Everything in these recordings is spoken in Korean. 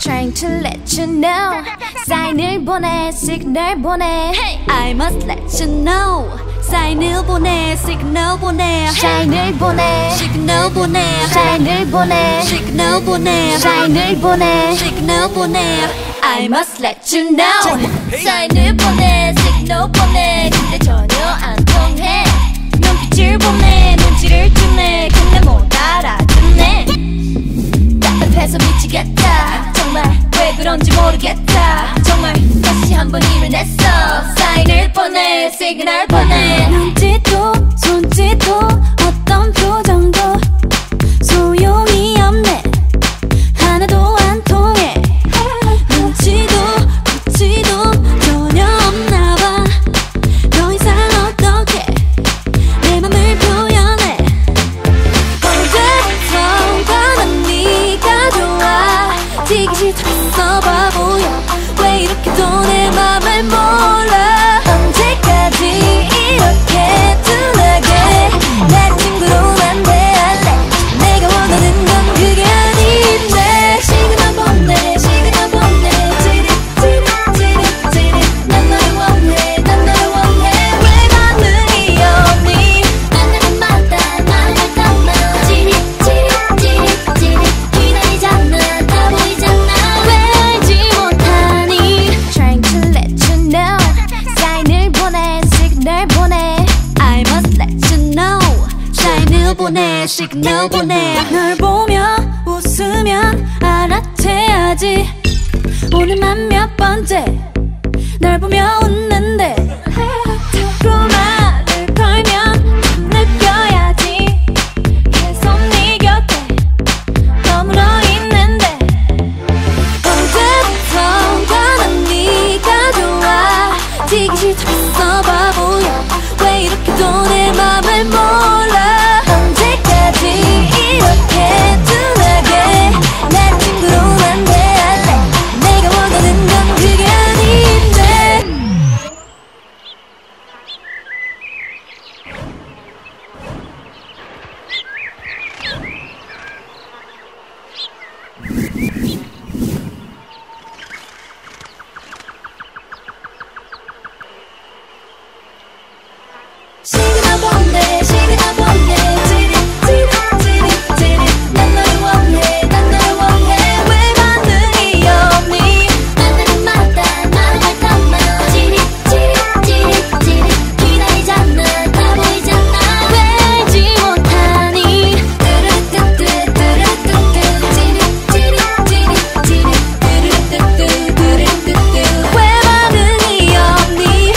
Trying to let you know. 사인을 보내, 시그널 보내. I must let you know. 사인을 보내, 시그널 보내. 사인을 보내, 시그널 보내. 사인을 보내, 시그널 보내. 사인을 보내, 시그널 보내. I must let you know. 사인을 보내, 시그널 보내. 근데 전혀 안 통해. 눈빛을 보내, 눈치를 주네. 근데 못 알아듣네. 답답해서 미치겠다. 정말 왜 그런지 모르겠다. 정말 다시 한번 일을 냈어. 사인을 보내, 시그널 보내. 눈짓도 손짓도 어떤 표정도 소용이 없네. 하나도 안 통해. 눈치도 눈치도 전혀 없나봐. 더 이상 어떻게 내 맘을 표현해. 언제부턴가 난 네가 좋아. 지기 싫다면서 바보야. 왜 이렇게도 내 맘을 몰라. 언제까지 이렇게 둔하게 내 친구로만 대할래. 내가 원하는 건 그게 아닌데. 시그널 보내, 시그널 보내. 찌릿 난 너를 원해, 난 너를 원해. 왜 반응이 없니? 만나는 마다 마음을 담아. 찌릿 기다리잖아. 다 보이잖아. 왜 알지 못하니? Trying to let you know. 사인을 보내, 시그널 보내. I must let you know. 사인을 보내, 시그널 보내. 널 보며 웃으면 알아채야지. 오늘만 몇 번째 널 보며 웃는데. 자꾸 말을 걸면 느껴야지. 계속 네 곁에 머물러 있는데. 언제부턴가 난 네가 좋아. 지기 싫다면서 바보야. 왜 이렇게도 내 맘을 몰라. 언제까지 이렇게 둔하게 내 친구로만 대할래. 내가 원하는 건 그게 아닌데. 시그널 보내, 시그널 보내. 찌릿 난 너를 원해, 난 너를 원해. 왜 반응이 없니? 만나는 마다 마음을 담아. 찌릿 기다리잖아. 다 보이잖아. 왜 알지 못하니? 왜 반응이 없니?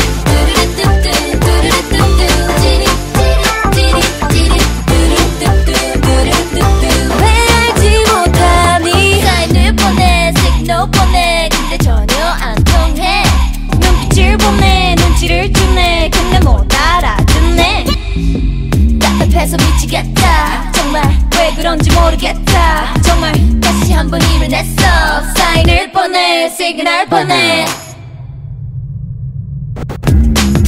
왜 알지 못하니? 사인을 보내, 시그널 보내. 근데 전혀 안 통해. 눈빛을 보내, 눈치를 주네. 근데 못 알아듣네. 답답해서 미치겠다. 정말 왜 그런지 모르겠다. 정말 다시 한번 일을 냈어. 사인을 보내, 시그널 보내.